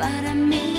para mí.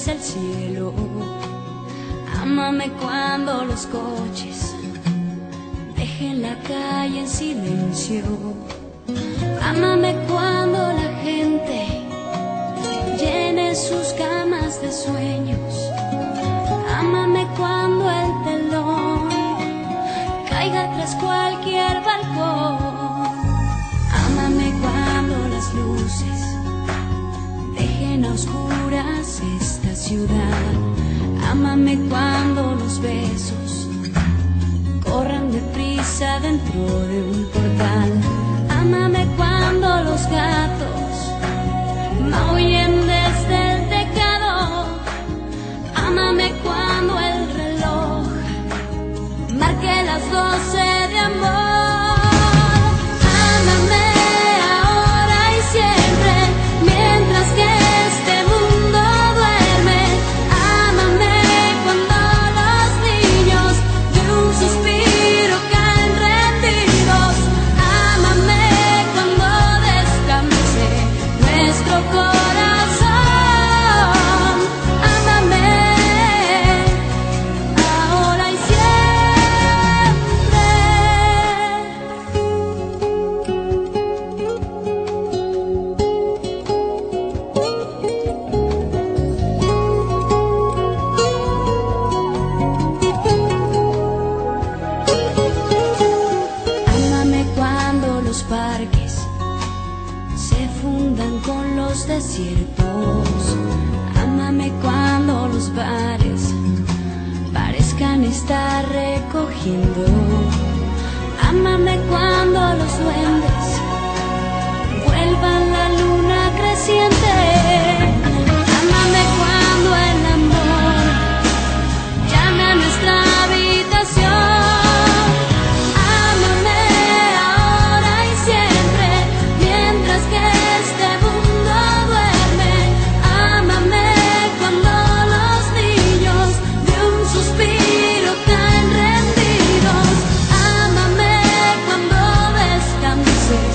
es el cielo. Ámame cuando los coches dejen la calle en silencio. Ámame cuando la gente llene sus camas de sueños. Ámame cuando el telón caiga tras cualquier balcón. Ámame cuando las luces dejen a oscuras esta ciudad. Ámame cuando los besos corran deprisa dentro de un portal. Ámame cuando los gatos maullen desde el teclado. Ámame cuando el reloj marque las 12 de amor. Ámame ahora y siempre, mientras que este mundo duerme. Ámame cuando los niños de un suspiro caen rendidos. Ámame cuando descanse nuestro corazón. Ámame ahora y Ámame cuando los parques se fundan con los desiertos. Ámame cuando los bares parezcan estar recogiendo. Ámame cuando los duendes vuelvan la luna creciente. Ámame cuando el amor llame a nuestra habitación. Ámame ahora y siempre, mientras que este mundo duerme. Ámame cuando los niños de un suspiro caen rendidos. Ámame cuando descanse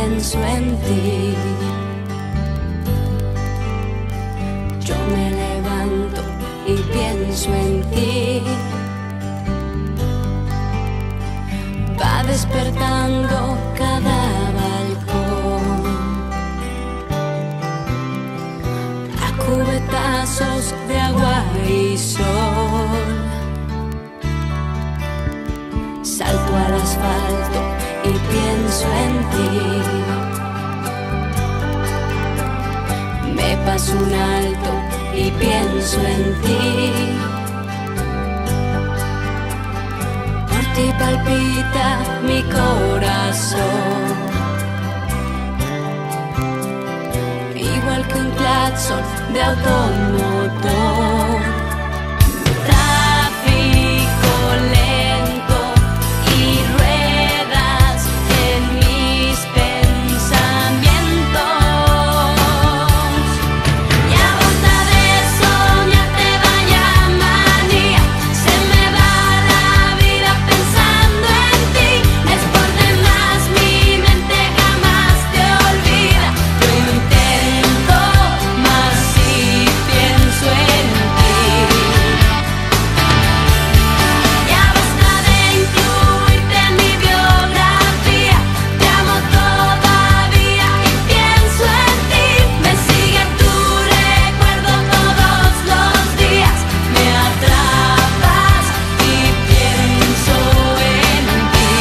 pienso en ti. Yo me levanto y pienso en ti. Va despertando cada balcón a cubetazos de agua y sol. Salto al asfalto y pienso en ti. Me paso un alto y pienso en ti. Por ti palpita mi corazón, igual que un claxon de automotor. Tráfico lento y ruedas en mis pensamientos. Ya basta de soñarte, vaya manía. Se me va la vida pensando en ti. Es por demás, mi mente jamás te olvida. Lo intento más si pienso en ti. Ya basta de incluirte en mi biografía. Te amo todavía y pienso en ti. Me sigue tu recuerdo todos los días. Me atrapas y pienso en ti.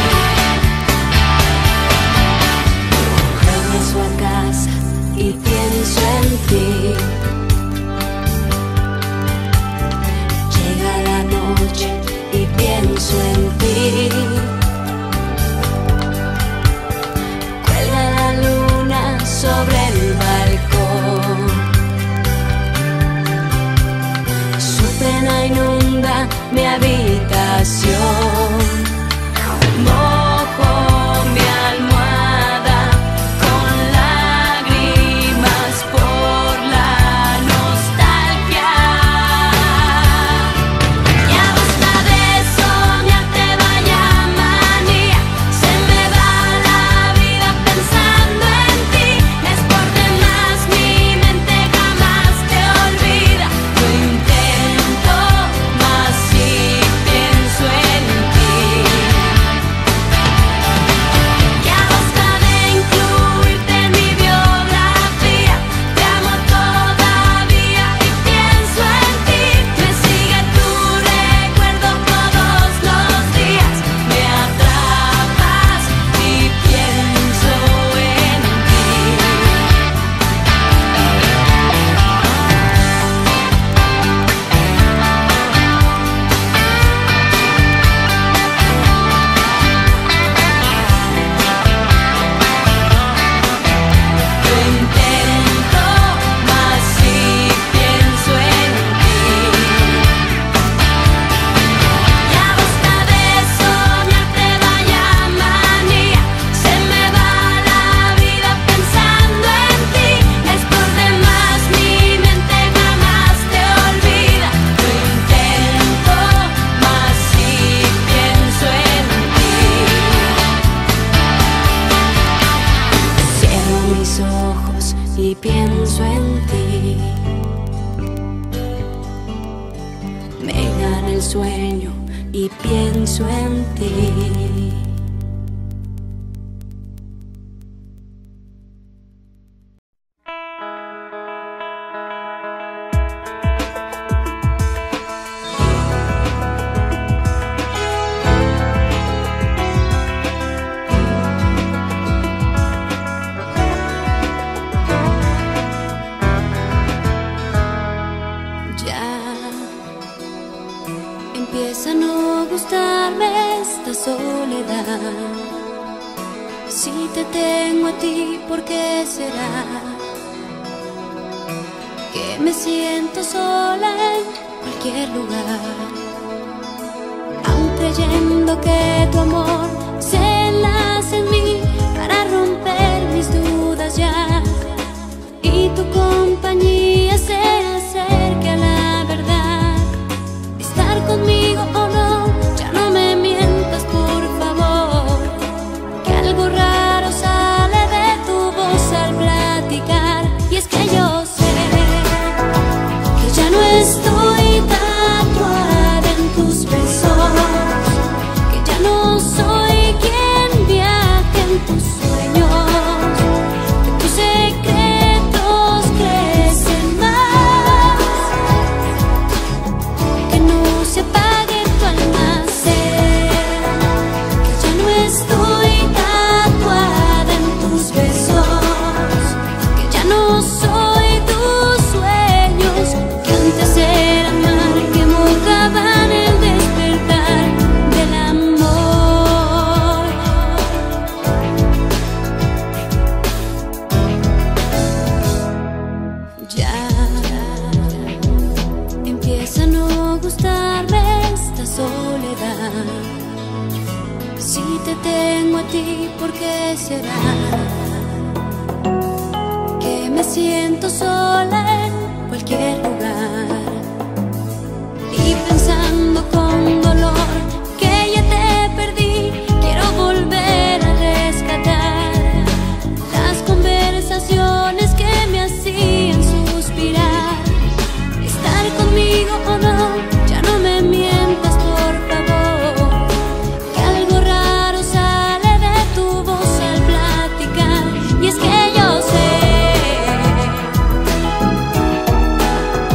Regreso a casa y pienso en ti. Llega la noche y pienso en ti. Cuelga la luna sobre el balcón. Su pena inunda mi habitación. Mojo mi almohada con lágrimas por la nostalgia. Ya basta de soñarte, vaya manía. Se me va la vida pensando en ti. Es por demás, mi mente jamás te olvida. Lo intento más si pienso en ti. Ya basta de incluirte en mi biografía. Te amo todavía y pienso en ti. Me sigue tu recuerdo todos los días. Me atrapas y pienso en ti. Lo intento más si pienso en ti. Ya basta de soñarte, vaya manía. Se me va la vida pensando en ti. Es por demás, mi mente jamás te olvida. Lo intento más si pienso en ti. Cierro mis ojos y pienso en ti. Me gana el sueño y pienso en ti. Ya empieza a no gustarme esta soledad. Si te tengo a ti, ¿por qué será que me siento sola en cualquier lugar? Aún creyendo que tu amor se enlaza en mí para romper mis dudas ya, y tu compañía se acerque a la verdad. Estar conmigo o no, ya no me mientas por favor, que algo raro sale que yo sé que ya no estoy tatuada en tus besos, que ya no soy quien viaja en tus sueños, que tus secretos crecen más, que no se apague tu almacén, que ya no estoy tatuada en tus besos, que ya no soy tus sueños, que antes era mar que mojaba en el despertar del amor. Ya empieza a no gustarme esta soledad. Si te tengo a ti, ¿por qué será que me siento sola en cualquier lugar? Y pensando con dolor que ya te perdí, quiero volver a rescatar las conversaciones que me hacían suspirar. Estar conmigo o no, ya no me mientas, por favor, que algo raro sale de tu voz al platicar. Y es que yo sé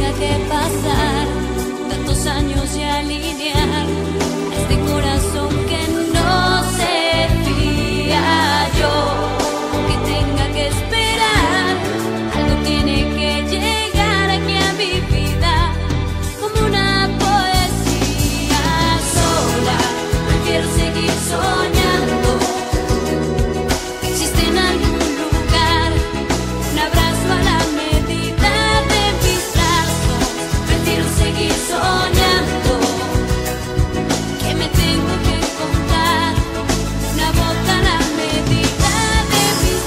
tenga que pasar tantos años y alinear este corazón que no se fía. Yo, aunque tenga que esperar, algo tiene que llegar aquí a mi vida como una poesía. Sola, prefiero seguir soñando. Existe en algún lugar un abrazo a la medida de mis brazos. Prefiero seguir soñando que me tengo que encontrar una boca a la medida de mis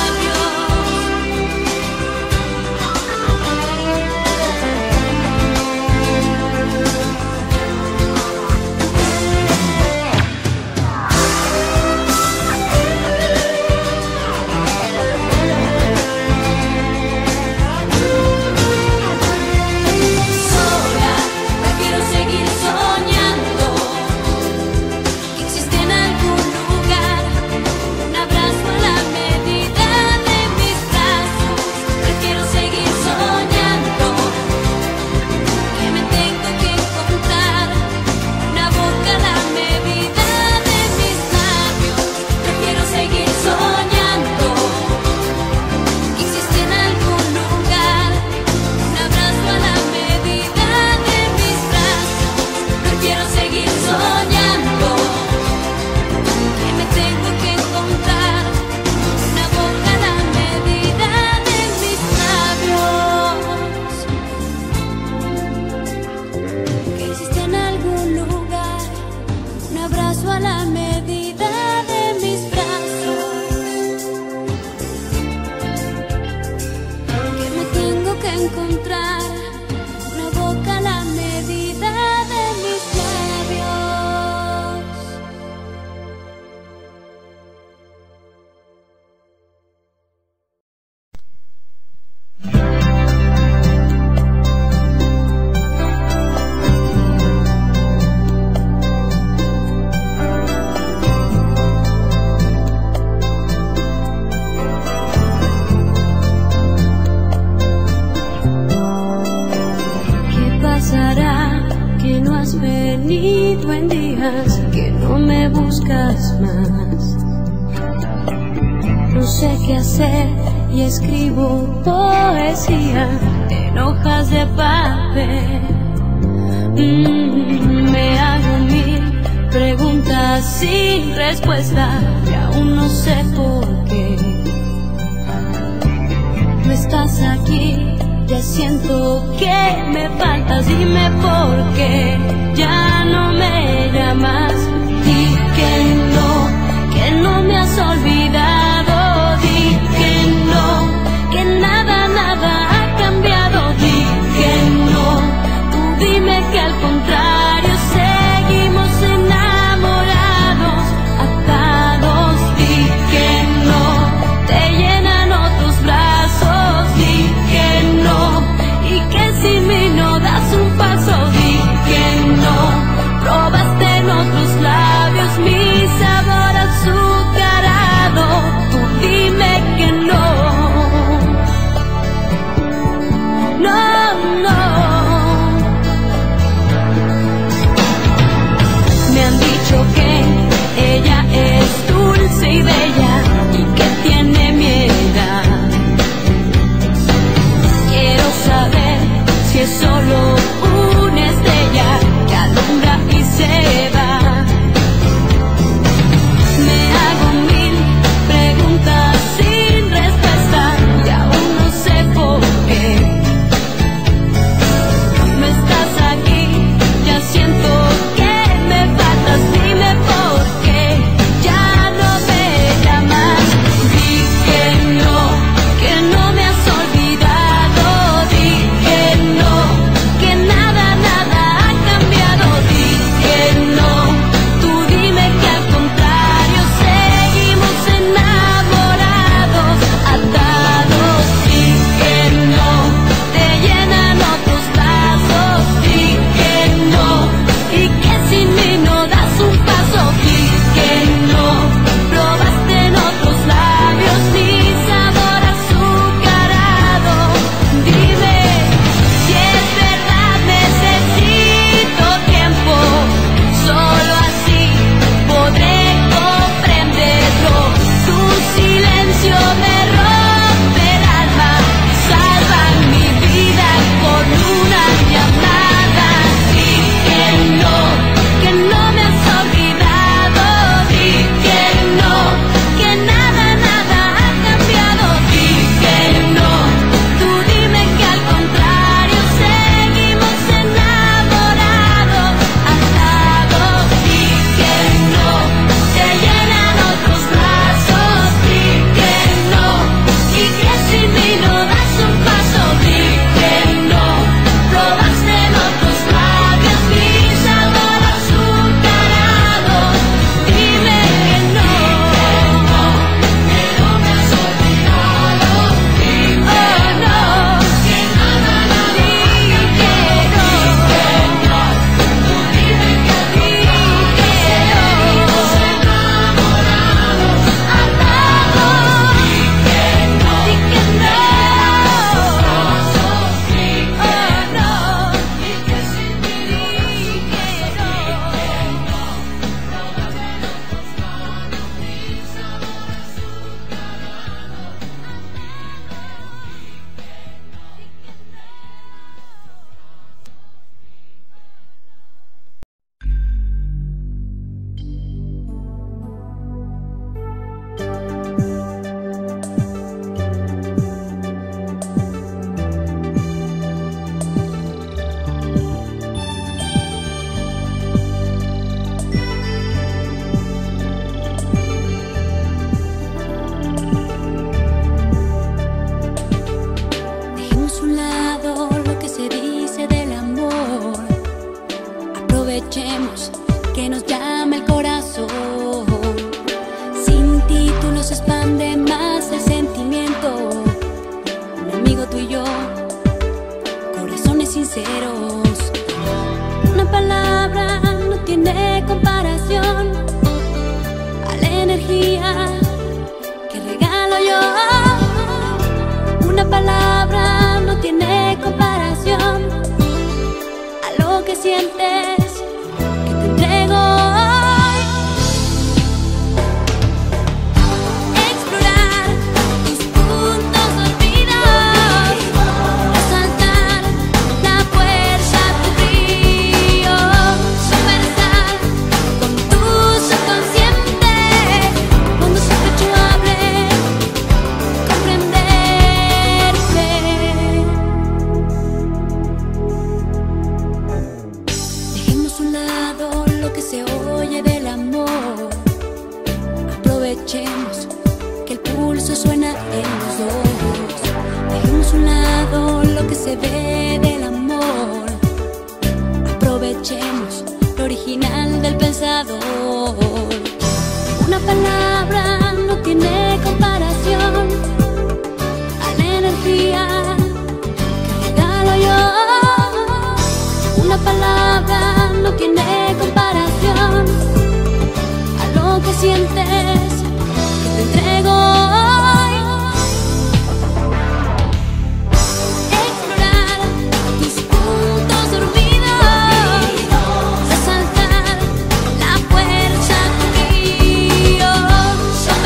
Sola, prefiero seguir soñando que existe en algún lugar un abrazo a la medida de mis brazos. Prefiero seguir soñando que me tengo que encontrar una boca a la medida de mis labios. Prefiero seguir soñando que existe en algún lugar un abrazo a la medida de mis brazos. Prefiero seguir soñando que me tengo que encontrar una boca a la medida de mis labios. Que existe en algún lugar un abrazo a la medida de mis brazos. Que me tengo que encontrar una boca a la medida de mis labios. ¿Qué pasará? Que no has venido en días, que no me buscas más. No sé qué hacer y escribo poesía en hojas de papel. Me hago mil preguntas sin respuesta y aún no sé por qué. No estás aquí, ya siento que me faltas. Dime por qué ya no me llamas. Di que no me has olvidado. Di que nada, nada ha cambiado. Di que no, tú dime que al contrario seguimos enamorados, atados. Di que no, te llenan otros brazos. Di que no, y que sin mí no das un paso. Di que no, probaste en otros labios mi sabor azucarado. sinceros. Una palabra no tiene comparación a la energía que regalo yo. Una palabra no tiene comparación a lo que sientes que te entrego hoy. Explorar tus puntos olvidados, resaltar la fuerza de tu río, conversar con tu subconsciente cuando su pecho abre, comprenderte. Dejemos a un lado lo que se oye del amor. Aprovechemos que el pulso suena en los dos. Dejemos a un lado lo que se ve del amor. Aprovechemos lo original del pensador. Una palabra no tiene comparación a la energía que regalo yo. Una palabra no tiene comparación a lo que sientes que te entrego hoy. Explorar tus puntos dormidos, resaltar la fuerza de tu río,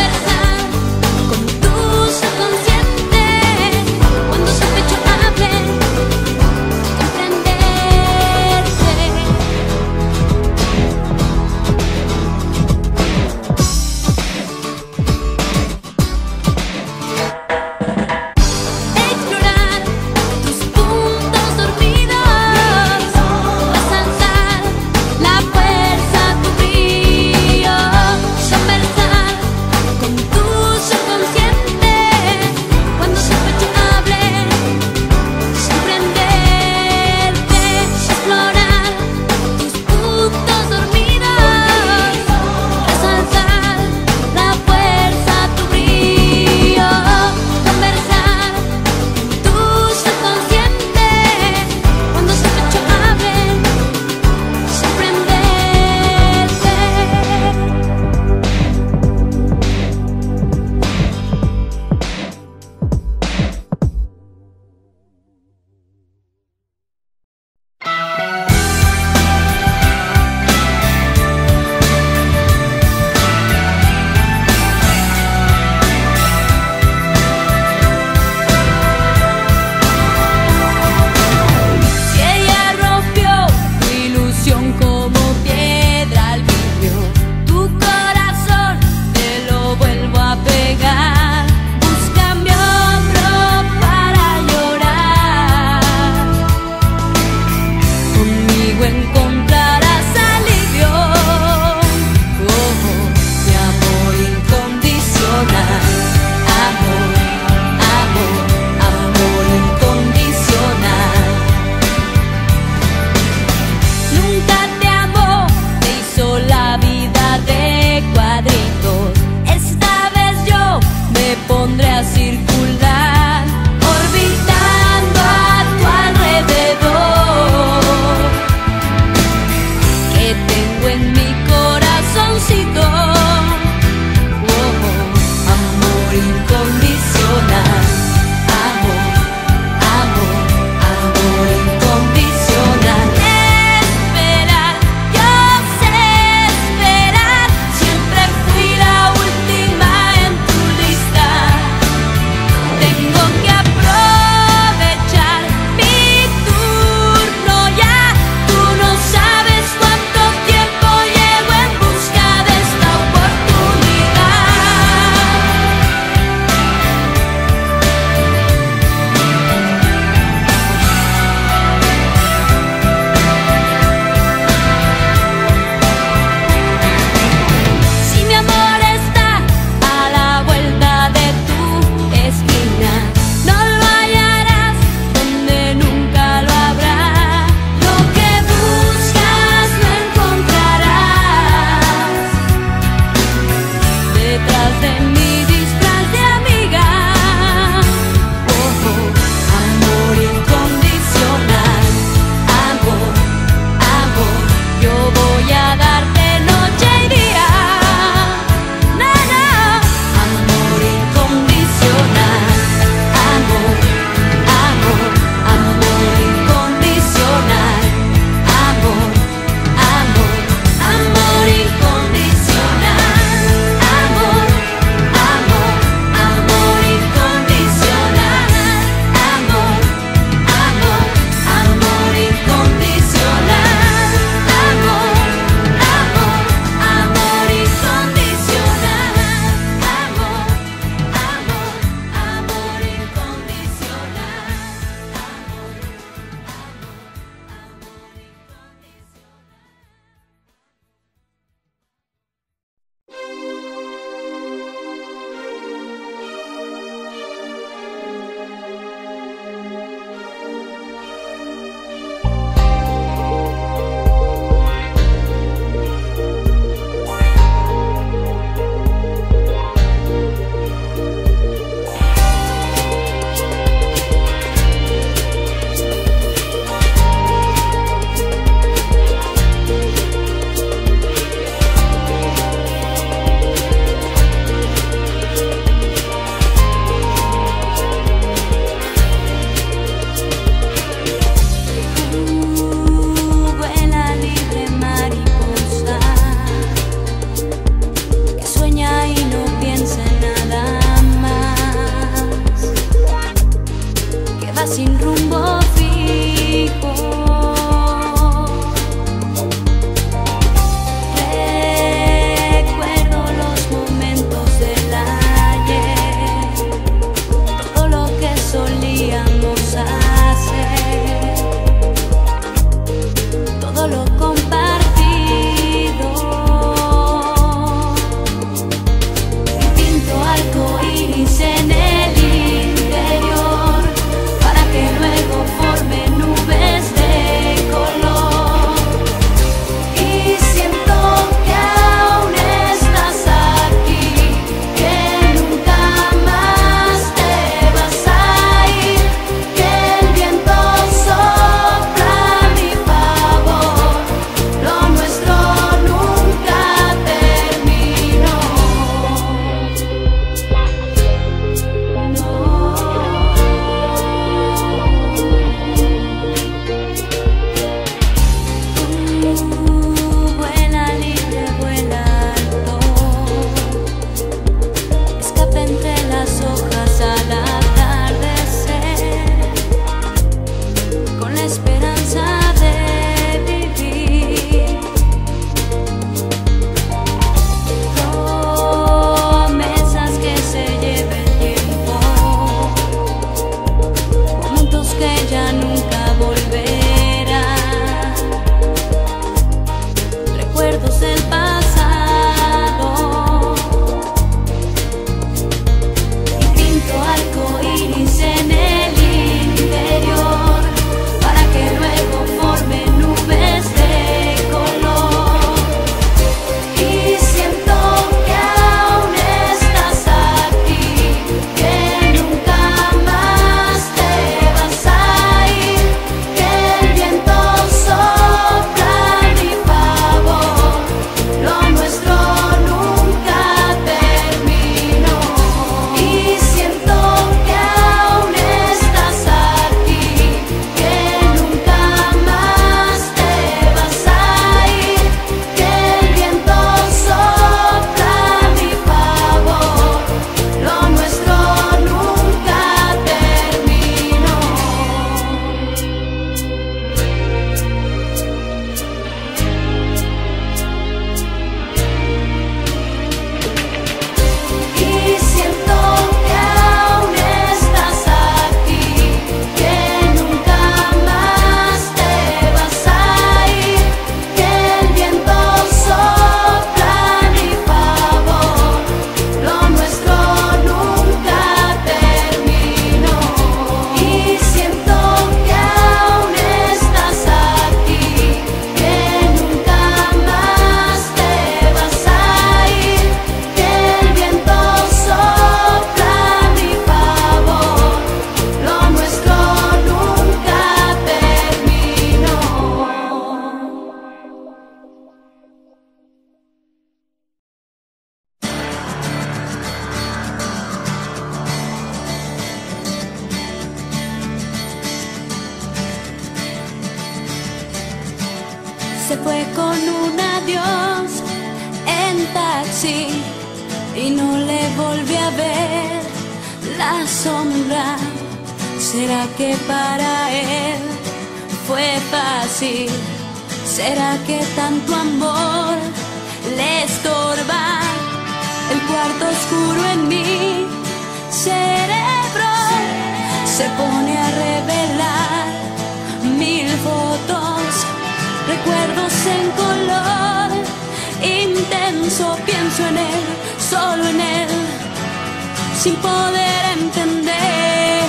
se fue con un adiós en taxi y no le volví a ver la sombra. ¿Será que para él fue fácil? ¿Será que tanto amor le estorba? El cuarto oscuro en mi cerebro se pone a revelar 1000 fotos, recuerdos en color intenso. Pienso en él, solo en él, sin poder entender.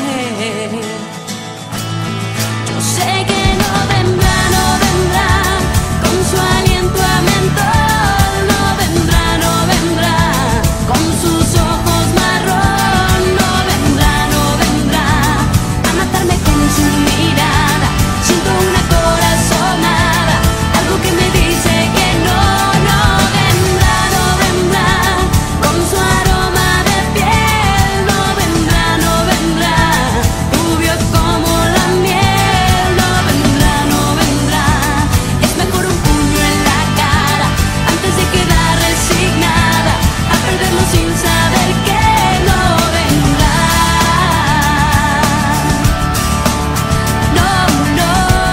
Yo sé que no vendrá, no vendrá, con su aliento a mentol. No vendrá, no vendrá, con sus ojos marrón. No vendrá, no vendrá, a matarme con su mirada. Siento una corazonada, algo que me dice que no, no vendrá, no vendrá, con su aroma de piel. No vendrá, no vendrá, rubio como la miel. No vendrá, no vendrá, es mejor un puño en la cara antes de quedar resignada a perderlo sin saber que no vendrá. No, no.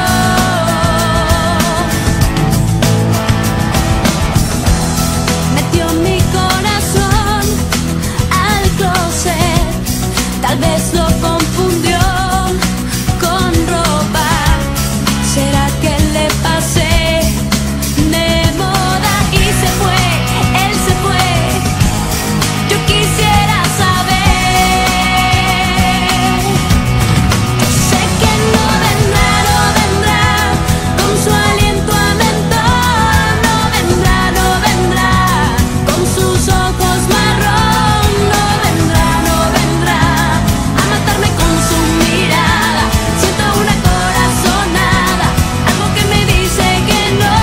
Metió mi corazón al closet, tal vez lo confundió con ropa. ¿Será que le pasé de moda y se fue? Él se fue, yo quisiera saber. Yo sé que no vendrá, no vendrá, con su aliento a mentol. No vendrá, no vendrá, con sus ojos marrón. No vendrá, no vendrá, a matarme con su mirada. Siento una corazonada, algo que me dice que no.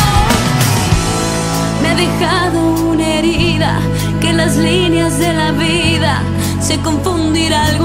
Me ha dejado una herida, que las líneas de la vida se confundirán algo